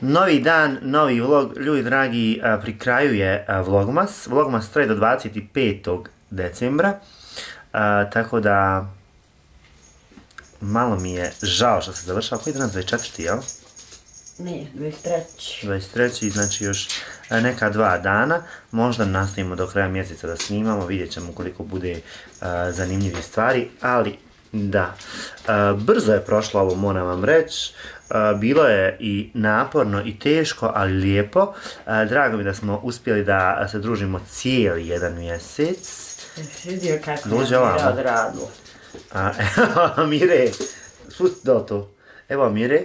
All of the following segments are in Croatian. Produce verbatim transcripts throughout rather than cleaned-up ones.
Novi dan, novi vlog, ljudi dragi, pri kraju je vlogmas. Vlogmas traje do dvadeset petog decembra, tako da malo mi je žao što se završava. Koji je danas, dvadeset četvrti, jel? Nije, dvadeset treći. dvadeset treći, znači još neka dva dana. Možda nastavimo do kraja mjeseca da snimamo, vidjet ćemo koliko bude zanimljivih stvari, ali da. Brzo je prošlo ovo, moram vam reći. Bilo je i naporno i teško, ali lijepo. Drago mi da smo uspjeli da se družimo cijeli jedan mjesec. Vidio kako mi je Mire odradilo. Evo Mire, spusti do to. Evo Mire,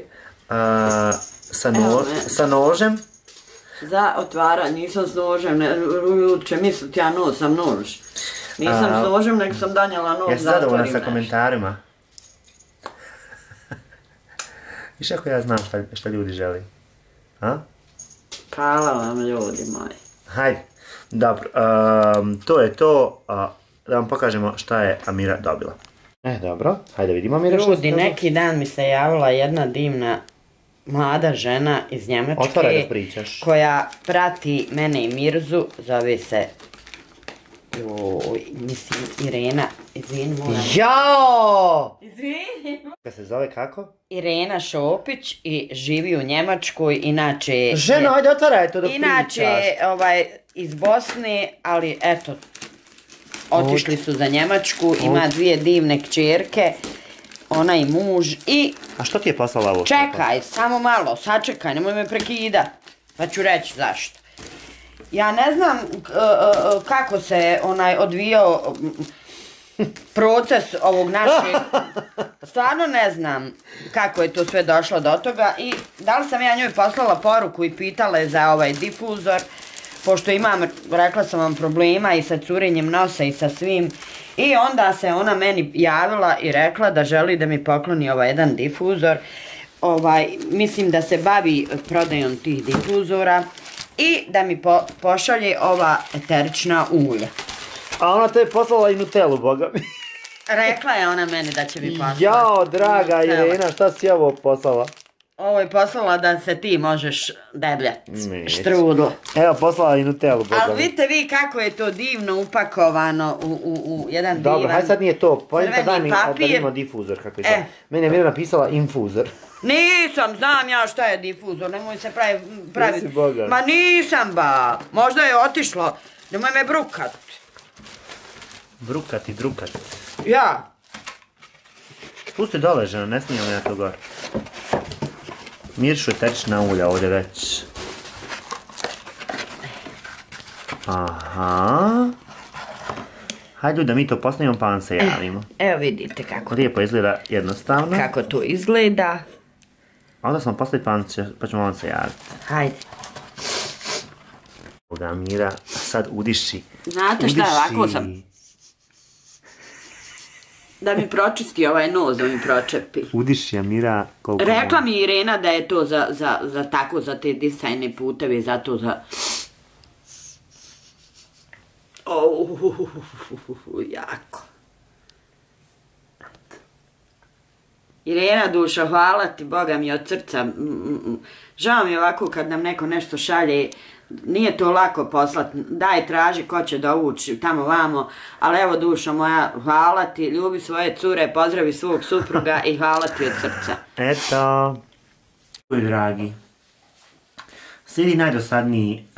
sa nožem. Za otvaranje, nisam s nožem, ljudi će misliti ja nosam nož. Nisam s nožem, nego sam danjela nož za otvorim nešto. Jesi zadovoljna sa komentarima? Viš ako ja znam šta ljudi želi? Hvala vam ljudi moji. Hajde, dobro, to je to, da vam pokažemo šta je Amira dobila. E, dobro, hajde vidimo Amira šta je dobila. Ljudi, neki dan mi se javila jedna divna mlada žena iz Njemačke koja prati mene i Mirzu, zove se, joj, mislim Irena, izvini moram. Jao! Izvini. Kada se zove kako? Irena Šopić i živi u Njemačkoj, inače... Ženo, ajde otvaraj to dok pričaš. Inače, iz Bosne, ali eto, otišli su za Njemačku, ima dvije divne kćerke, ona i muž i... A što ti je poslala ovo? Čekaj, samo malo, sačekaj, nemoj me prekidat, pa ću reći zašto. Ja ne znam kako se onaj odvijao proces ovog našeg, stvarno ne znam kako je to sve došlo do toga i da li sam ja njoj poslala poruku i pitala je za ovaj difuzor, pošto imam, rekla sam vam, problema i sa curenjem nosa i sa svim, i onda se ona meni javila i rekla da želi da mi pokloni ovaj jedan difuzor, mislim da se bavi prodajom tih difuzora i da mi pošalje ova eterična ulja. A ona te je poslala i Nutellu, boga mi. Rekla je ona meni da će mi poslati. Jao, draga Irena, šta si ovo poslala? Ovo je poslala da se ti možeš debljati, štrudlo. Evo, poslala i Nutellu, boga mi. Ali vidite vi kako je to divno upakovano u jedan divan Dobro, hajde sad nije to. crveni papir. Da vidimo difuzor, kako je to. Meni je Mira napisala infuzor. Nisam, znam ja šta je difuzor, nemoj se praviti. Ma nisam ba, možda je otišlo, nemoj me brukat. Brukat i drukat. Ja. Spusti dole, žena, ne smijem ja to gore. Miršu eterična ulja ovdje već. Aha. Hajde da mi to postavimo pa vam se javimo. Evo vidite kako. Lijepo izgleda jednostavno. Kako to izgleda. Onda smo postaviti pa ćemo vam se javiti. Hajde. Boga Mira, sad udiši. Znate šta, ovako sam... Da mi pročisti ovaj nos, da mi pročepi. Udiši, Amira, koliko... Rekla mi Irena da je to za tako, za te disajne puteve, za to za... Uuuu, jako. Irena duša, hvala ti, Boga mi od srca. Žao mi je ovako kad nam neko nešto šalje, nije to lako poslati, daj traži ko će dovući tamo vamo, ali evo dušo moja, hvala ti, ljubi svoje cure, pozdravi svog supruga i hvala ti od srca. Eto, moji dragi, slijedi najdosadniji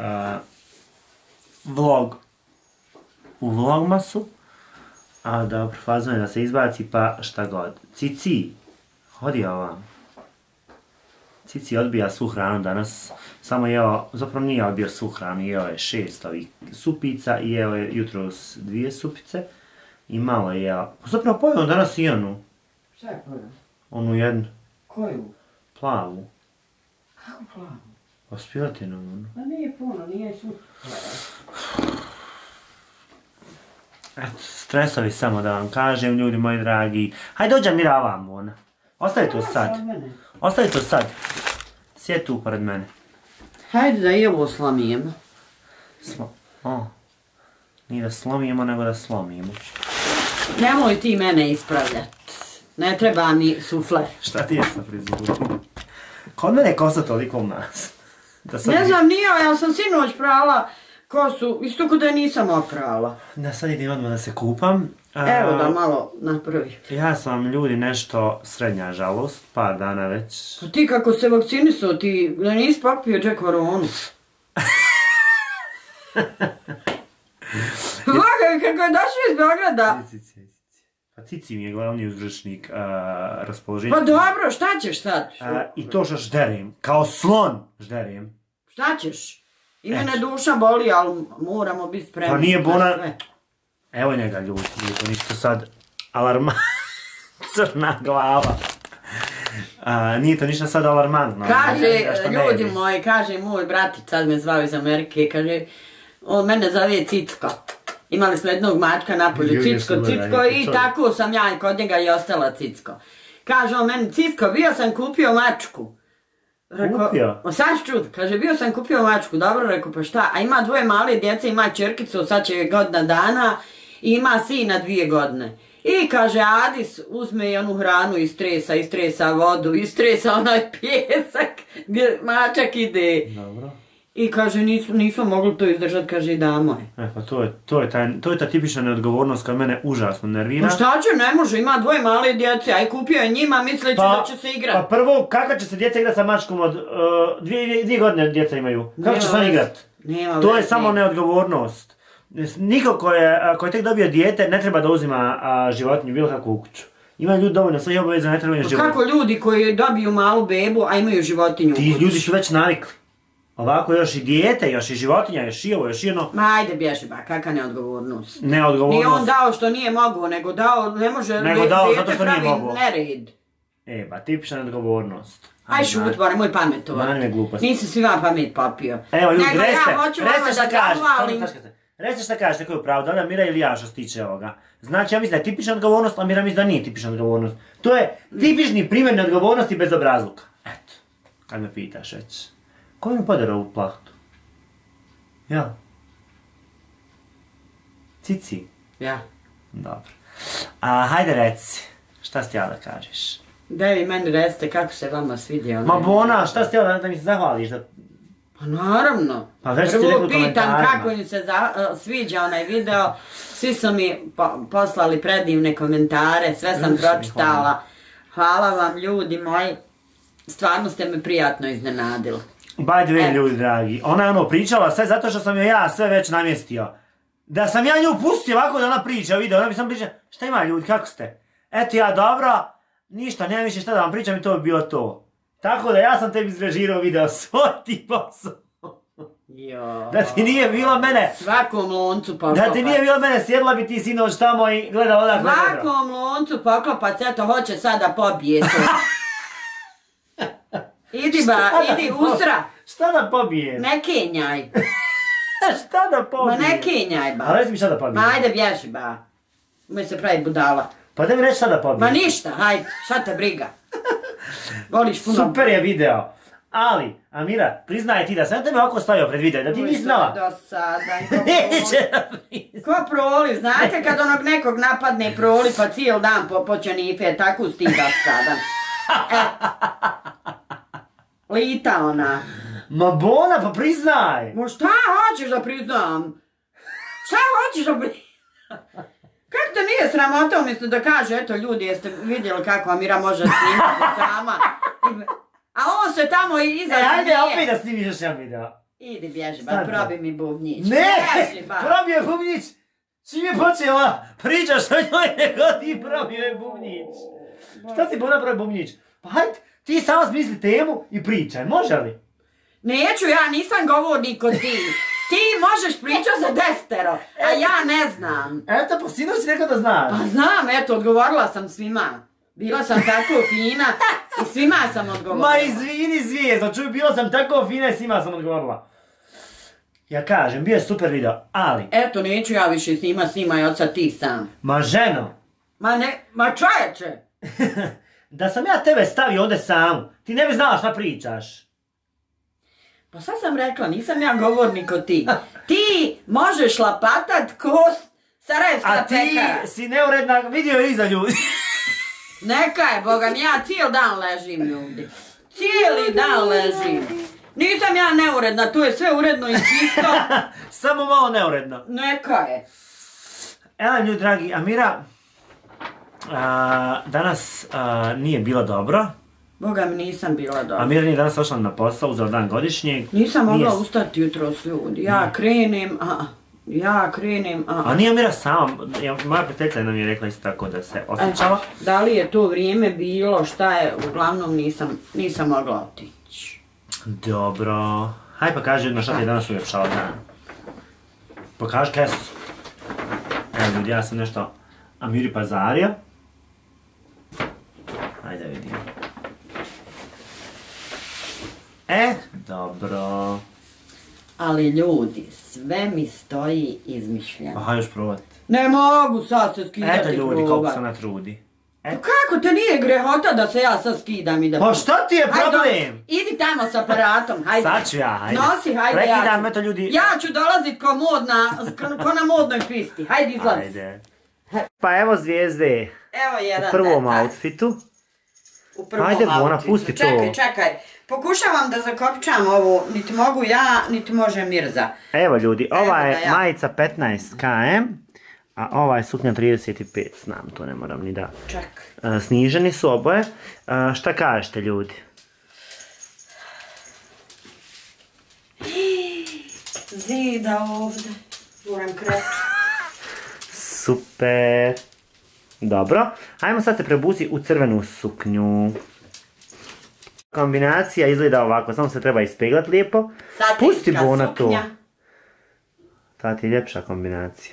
vlog u vlogmasu, a dobro, fazno je da se izbaci pa šta god. Cici, hodi ovam. Cici odbija svu hranu danas, samo jeo, zapravo nije odbio svu hranu, jeo je šest ovih supica i jeo je jutros dvije supice i malo je jeo. Zapravo pojeo danas i onu. Šta je pojeo? Onu jednu. Koju? Plavu. Kako plavu? Pa spijatinu onu. Pa nije puno, nije supica. Eto, stresovi samo da vam kažem, ljudi moji dragi. Hajde dođa Mira ovamo ona. Ostavi to sad. Ostavi to sad. Sjedi tu pored mene. Hajde da i ovo slomijemo. O, nije da slomijemo, nego da slomijemo. Nemoj ti mene ispravljati. Ne treba mi sufler. Šta ti je sa frizurom? Kod mene je kosa toliko u nas. Ne znam, nije, ja sam sinoć prala kosu, isto kod da je nisam oprala. Da sad idem odmah da se kupam. Evo da malo napravi. Ja sam ljudi nešto srednja žalost, par dana već. Pa ti kako se vakcinisao, ti da nisi popio džek koronu. Vagaj, kako je došao iz Beograda. Pa Cici mi je glavni uzročnik raspoloženja. Pa dobro, šta ćeš sad? I to što žderim, kao slon žderim. Šta ćeš? I mene duša boli, ali moramo biti spremni. Pa nije bona... Evo njega ljudi, nije to ništa sad alarma... crna glava. Nije to ništa sad alarmantno. Kaže, ljudi moji, kaže moj bratić, sad me zvao iz Amerike, kaže, on mene zove Cicko. Imali smo jednog mačka napolju, Cicko, Cicko i tako sam ja kod njega i ostala Cicko. Kaže on meni, Cicko, bio sam kupio mačku. Kupio? Sad čud, kaže, bio sam kupio mačku, dobro, rekao, pa šta, a ima dvoje male djece, ima čerkicu, sad će godina dana, i ima sina dvije godine. I kaže, Adis uzme i onu hranu, istresa, istresa vodu, istresa onaj pjesak gdje mačak ide. Dobro. I kaže, nismo mogli to izdržati, kaže, i damo je. E pa to je ta tipična neodgovornost koja mene užasno nervira. Pa šta će, ne može, ima dvoje male djece, a i kupio je njima misleći da će se igrati. Pa prvo, kako će se djeca igrati sa mačkom od dvije godine djeca imaju? Kako će se oni igrati? To je samo neodgovornost. Niko ko je tek dobio dijete ne treba da uzima životinju, bilo kakvu u kuću. Ima ljudi dovoljno svojih obaveza, ne trebaju životinju. Kako ljudi koji dobiju malu bebu, a imaju životinju u kuću? Ti ljudi su već navikli. Ovako još i dijete, još i životinja, još i ovo, još i ono... Ma ajde bježi ba, kakva neodgovornost. Neodgovornost. Nije on dao što nije mogo, nego dao, ne može... Nego dao zato što nije mogo. Nered. E, ba, tipična neodgovornost. Aj šut, bora, moj pametovat. Mani me glupost. Nisi svima pamet popio. Evo ljudi, recite, recite šta kažete. Recite šta kažete, koji je pravo, da li Amira ili ja što se tiče ovoga. Znači, ja mislim da je tipična odgovornost, a Amira mislim da nije tipična odgovornost. To je tipični primjer neodgovornosti bez obrazluka. Eto, kad me pitaš već. Ko mi podara ovu plahtu? Ja? Cici? Ja. Dobro. A hajde reci, šta si htjela da kažeš? Daj vi meni recite kako se vama svidio. Ma Bona, šta si htjela da mi se zahvališ? Pa naravno. Pa već ti rekli u komentarima. Prvo pitam kako im se sviđa onaj video. Svi su mi poslali predivne komentare, sve sam pročitala. Hvala vam ljudi moji. Stvarno ste me prijatno iznenadili. By the way, ljudi dragi, ona je ono pričala sve zato što sam joj ja sve već namjestio. Da sam ja nju pustio ovako da ona priča video, ona bi sam pričala, šta ima ljudi, kako ste? Eto ja, dobro, ništa, nema više šta da vam pričam i to bi bilo to. Tako da ja sam tebi izrežirao video, svoj ti posao. Da ti nije bilo mene... Svakom loncu poklopac. Da ti nije bilo mene, sjedla bi ti sinoć tamo i gledala odakle. Svakom loncu poklopac, eto, hoće sada pobije to. Idi ba, idi usra. Šta da pobijem? Ne kenjaj. Šta da pobijem? Ma ne kenjaj ba. A reci mi šta da pobijem? Ma ajde bježi ba. Ume se pravi budala. Pa da mi reći šta da pobijem? Ma ništa, hajde, šta te briga. Voliš puno... Super je video. Ali, Amira, priznaj ti da sam tebe ovako stavio pred video, da ti nisi znala. Do sada, ko proli, znate kad onog nekog napadne proli pa cijel dan poće nipe, tako sti do sada. Lita ona. Ma Bona, pa priznaj! Ma šta hoćeš da priznam? Šta hoćeš da priznam? Kako te nije sramota umjesto da kaže, eto ljudi, jeste vidjeli kako Amira može snimati sama? A on se tamo i iza snije. Ajde, opet da snimiš još jedan video. Idi bježi ba, probi mi bubnjić. Ne, probi je bubnjić. Čim je počela pričaš o njoj, nego ti probi je bubnjić. Šta ti Bona probi bubnjić? Pa hajde, ti samo smisli temu i pričaj, može li? Neću, ja nisam govornik kod ti. Ti možeš pričati za destero, a ja ne znam. Eto, pa sinoć si rekao da znaš. Pa znam, eto, odgovorila sam svima. Bila sam tako fina i svima sam odgovorila. Ma izvini zvijezdo, čuj, bila sam tako fina i svima sam odgovorila. Ja kažem, bio je super video, ali... Eto, neću ja više snima, snimaj od sad ti sam. Ma ženo! Ma ne, ma čoveče! Da sam ja tebe stavio ovdje samu, ti ne bi znala šta pričaš. Pa sad sam rekla, nisam ja govornik od ti. Ti možeš lapatat ko sarajevska pekara. A ti si neuredna, vidio je iza ljudi. Neka je, Boga mi, ja cijel dan ležim ljudi. Cijeli dan ležim. Nisam ja neuredna, tu je sve uredno i čisto. Samo malo neuredno. Neka je. Evo ljudi dragi, Amira a, danas a, nije bila dobro. Boga mi nisam bila dobro. Amira nije danas ošla na posao za dan godišnjeg. Nisam mogla Nije... ustati jutro s ljudi. Ja krenem, a ja krenem, a A nije Amira sama, moja prijateljica nam je rekla isto tako da se osjećala. E, da li je to vrijeme bilo, šta je, uglavnom nisam, nisam mogla otići. Dobro. Haj pa kaži jedno šta ti je danas uljepšala dan. Pokaži kesu. Evo ljudi, ja sam nešto Amiri pazario. Hajde vidim. E, dobro. Ali ljudi, sve mi stoji izmišljeno. Pa hajde još probat. Ne mogu sad se skidati. Eto ljudi, koliko se ona trudi. E. Kako te nije grehota da se ja sad skidam i da... Pa šta ti je problem? Hajde, idi tamo s aparatom, hajde. Sad ću ja, hajde. Nosi, hajde. Prekidam, ja eto ljudi. Ja ću dolazit ko modna, ko na modnoj pisti. Hajde, izlazi. Ajde. Pa evo zvijezde. Evo jedan u prvom detalj. outfitu. U prvom Ajde, Bona, outfitu. pusti to. Čekaj, čekaj. Pokušavam da zakopčam ovu, niti mogu ja, niti može Mirza. Evo ljudi, ova je ja. majica petnaest kilometara, a ova je suknja trideset pet, znam, to ne moram ni da. Ček. Uh, sniženi su oboje. Uh, šta kažete ljudi? Zida ovdje. Moram kreći. Super. Dobro. Hajmo sad se prebuci u crvenu suknju. Kombinacija izgleda ovako, samo se treba ispeglat lijepo. Pusti Bona to. Ta ti je ljepša kombinacija.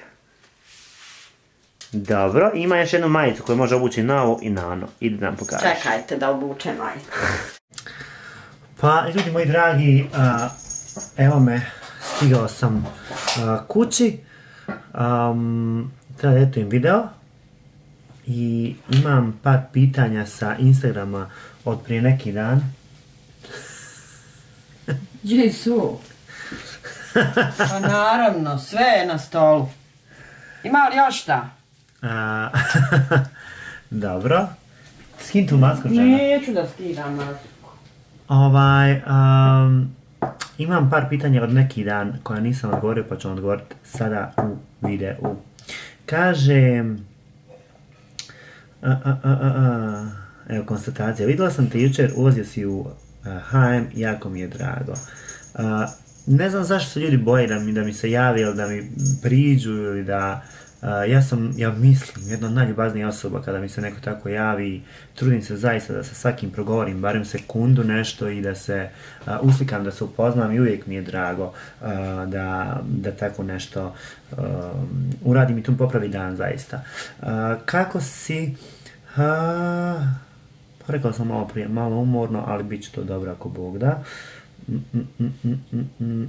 Dobro, ima još jednu majicu koju može obući na ovo i na ono. Idi nam pokaži. Čekajte da obučem majicu. Pa, ljudi moji dragi, a, evo me, stigao sam a, kući. Um, Treba da etujem video. I imam par pitanja sa Instagrama od prije neki dan. Gdje su? Pa naravno, sve je na stolu. Ima li još šta? A, dobro. Skin tu masku, žena. Neću da skidam masku. Ovaj, um, imam par pitanja od neki dan koja nisam odgovorio pa ću odgovoriti sada u videu. Kaže... A, a, a, a, a. Evo konstatacija. Vidjela sam te jučer, ulazio si u ha em, jako mi je drago. A, ne znam zašto se ljudi boje da mi, da mi se javi ili da mi priđu ili da... Uh, ja sam, ja mislim, jedna od najljubaznijih osoba kada mi se neko tako javi. Trudim se zaista da sa svakim progovorim barem sekundu nešto i da se uh, uslikam, da se upoznam i uvijek mi je drago uh, da, da tako nešto uh, uradim i tu popravi dan zaista. Uh, kako si... Uh, pa rekao sam malo prije, malo umorno, ali bit će to dobro ako Bog da. Mm, mm, mm, mm, mm.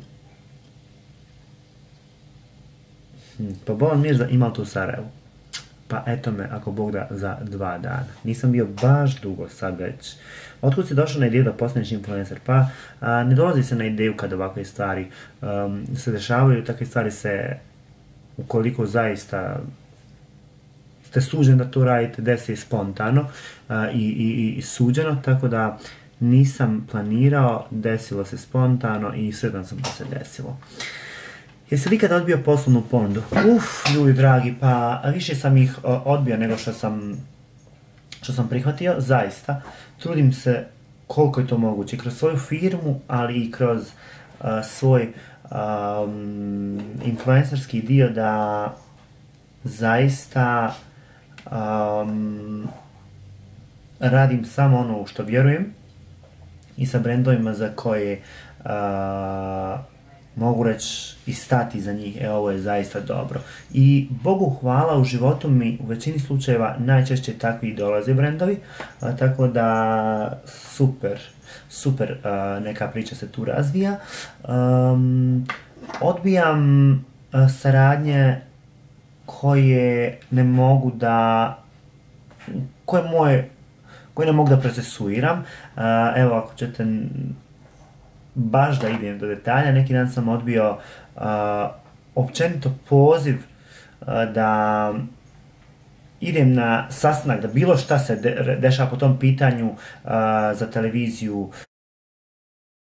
Pa Bolan Mirza imao to u Sarajevu. Pa eto me, ako Bog da, za dva dana. Nisam bio baš dugo sad već. Otkud si došao na ideju da postaneš influencer? Pa a, ne dolazi se na ideju kad ovakve stvari um, se dešavaju. Takve stvari se, ukoliko zaista ste suđeni da to radite, desi spontano a, i, i, i suđeno. Tako da nisam planirao, desilo se spontano i sretan sam da se desilo. Jesi li ikada odbio poslovnu ponudu? Uf, ljudi dragi, pa više sam ih odbio nego što sam, što sam prihvatio, zaista. Trudim se koliko je to moguće, kroz svoju firmu, ali i kroz uh, svoj um, influencerski dio da zaista um, radim samo ono u što vjerujem i sa brendovima za koje uh, mogu reći i stati za njih, e ovo je zaista dobro. I Bogu hvala, u životu mi u većini slučajeva najčešće takvi dolaze brendovi, a, tako da super, super a, neka priča se tu razvija. Um, odbijam a, saradnje koje ne mogu da, koje moje, koje ne mogu da procesuiram. A, evo ako ćete baš da idem do detalja, neki dan sam odbio uh, općenito poziv uh, da idem na sastanak, da bilo šta se de dešava po tom pitanju uh, za televiziju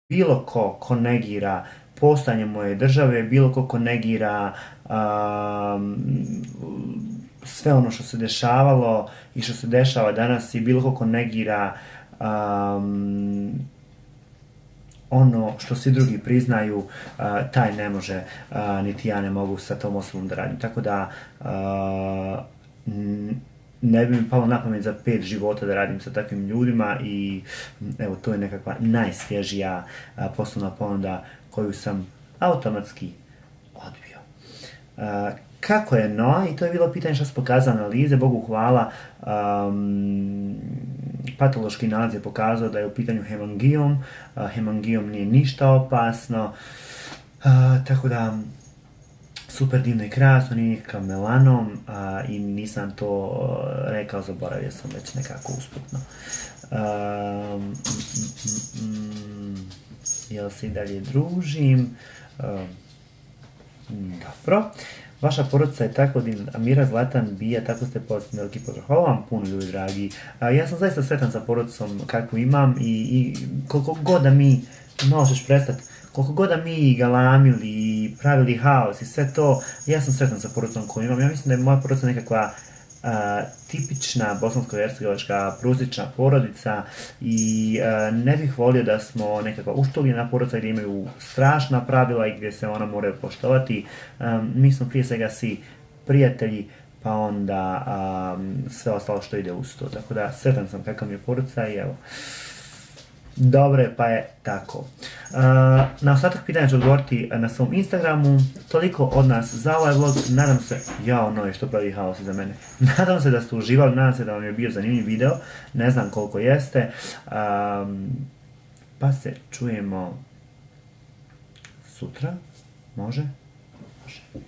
bilo ko ko negira postojanje moje države, bilo ko ko negira um, sve ono što se dešavalo i što se dešava danas i bilo ko ko negira um, ono što svi drugi priznaju, uh, taj ne može, uh, niti ja ne mogu sa tom osobom da radim. Tako da uh, ne bi mi palo na pamet za pet života da radim sa takvim ljudima i evo, to je nekakva najsvježija uh, poslovna ponuda koju sam automatski odbio. Uh, kako je no, i to je bilo pitanje što se pokazao analize, Bogu hvala, um, patološki nalaz je pokazao da je u pitanju hemangijom, uh, hemangijom nije ništa opasno, uh, tako da super divno i krasno, nije nikakav melanom uh, i nisam to uh, rekao, zaboravio sam već nekako usputno. Um, mm, mm, mm, jel se i dalje družim? Um, dobro. Vaša porodica je tako din, Amira, Zlatan, Bija, tako ste pozitivni, veliki pozdrav. Hvala vam puno, ljudi dragi. A, ja sam zaista sretan sa porodicom kakvu imam i, i koliko god da mi, možeš prestati, koliko god da mi galamili i pravili haos i sve to, ja sam sretan sa porodicom koju imam. Ja mislim da je moja porodica nekakva a, tipična bosansko-hercegovačka prosječna porodica i a, ne bih volio da smo nekakva uštoljena porodica gdje imaju strašna pravila i gdje se ona moraju poštovati. A, mi smo prije svega svi prijatelji, pa onda a, sve ostalo što ide uz to. Tako da sretan sam kakva mi je porodica i evo. Dobre, pa je tako. Uh, na ostatak pitanja ću odgovoriti na svom Instagramu. Toliko od nas za ovaj vlog. Nadam se, jao no, što pravi haos iza mene. Nadam se da ste uživali, nadam se da vam je bio zanimljiv video. Ne znam koliko jeste. Um, pa se čujemo sutra. Može? Može.